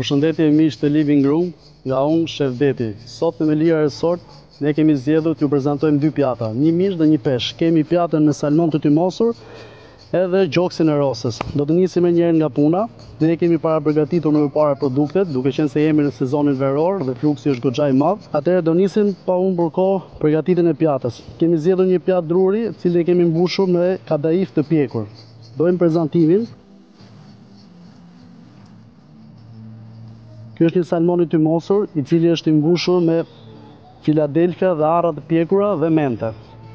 Përshëndetje miq të Living Room, nga unë Shef Deti. Sot në Melia Resort ne kemi zgjedhur t'ju prezantojmë dy pjata, një mish dhe një peshk. Kemi pjatën me salmon të tymosur edhe gjoksin e rosës. Do të nisim njëherë nga puna. Ne kemi para përgatitur më parë produktet, duke qenë se jemi në sezonin veror dhe fluksi është goxha i madh. Atëherë do nisim pa humbur kohë përgatitjen e pjatës. Kemi zgjedhur një pjatë druri, të cilën e kemi mbushur me kadaif të pjekur. Dojmë prezantimin. Ky është një salmon i tymosur, i cili është i mbushur me Philadelphia dhe arra të pjekura dhe mente.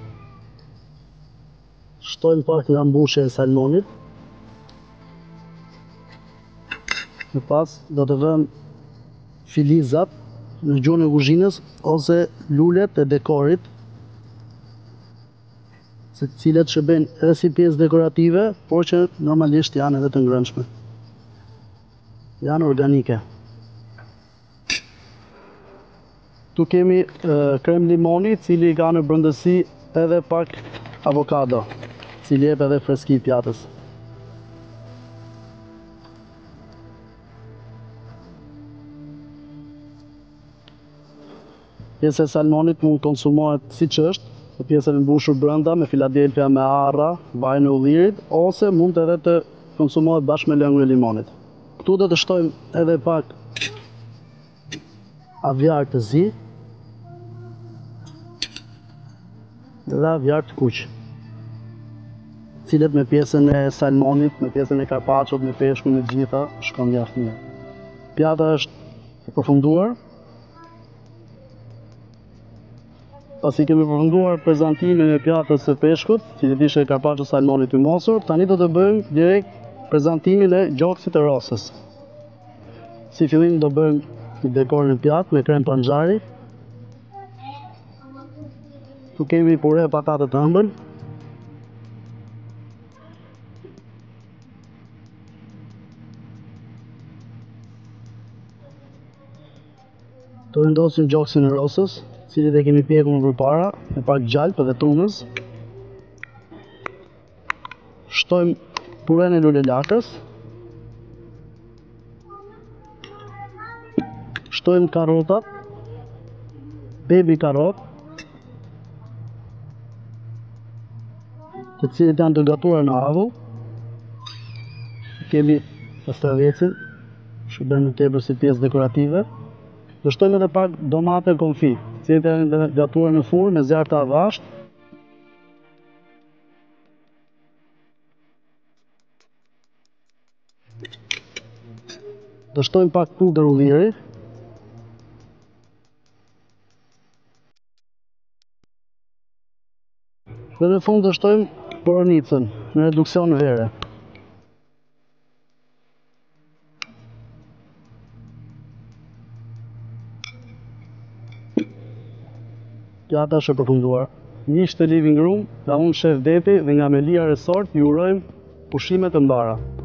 Shtojmë pak nga mbushja e salmonit. Më pas do të vëmë filizat në gjuhën e kuzhinës ose lulet e dekorit, se të cilat shërbejnë edhe si pjesë dekorative, por që normalisht janë edhe të ngrënshme. Janë organike. Tu kemi krem limoni, cili ka në brëndësi edhe pak avokado, cili jep edhe freski pjatës. Pjesa e salmonit mund konsumohet siç është, pjesën e mbushur brenda me Philadelphia me arra, vajin e ullirit, ose mund edhe të konsumohet bashkë me lëngun e limonit. Këtu do të shtojmë edhe pak avjar të zi dhe avjar të kuq, cilët me pjesën e salmonit, me pjesën e karpacciot, me peshkun e gjitha shkon mjaft mirë. Pjata është e përfunduar. Pasi kemi përfunduar prezantimin e pjatës së peshkut, cili ishte karpaccio salmoni tymosur, tani do të bëjmë direkt prezantimin e gjoksit të rosës. Si fillim do bëjmë një dekor në pjatë me krem panxari. Tu kemi pure patate të ëmbël. Do vendosim gjoksin e rosës, cilin e kemi pjekur më përpara, me pak gjalp dhe tunës. Shtojmë puren e lule lakës. Shtojmë karotat, baby karot, të cilët janë të gatuar në avull. Kemi pastërvecin, shërben në tepër si pjesë dekorative. Do shtojmë edhe pak domate konfi, të cilët janë gatuar në furrë me zjarr të avashт. Do shtojmë pak pudër ulliri. Dhe në fund do shtojmë boronicën në reduksion vere. Pjata është e përfunduar. Miq të Living Room, nga unë Shef Deti dhe nga Melia Resort ju urojmë pushime të mbara.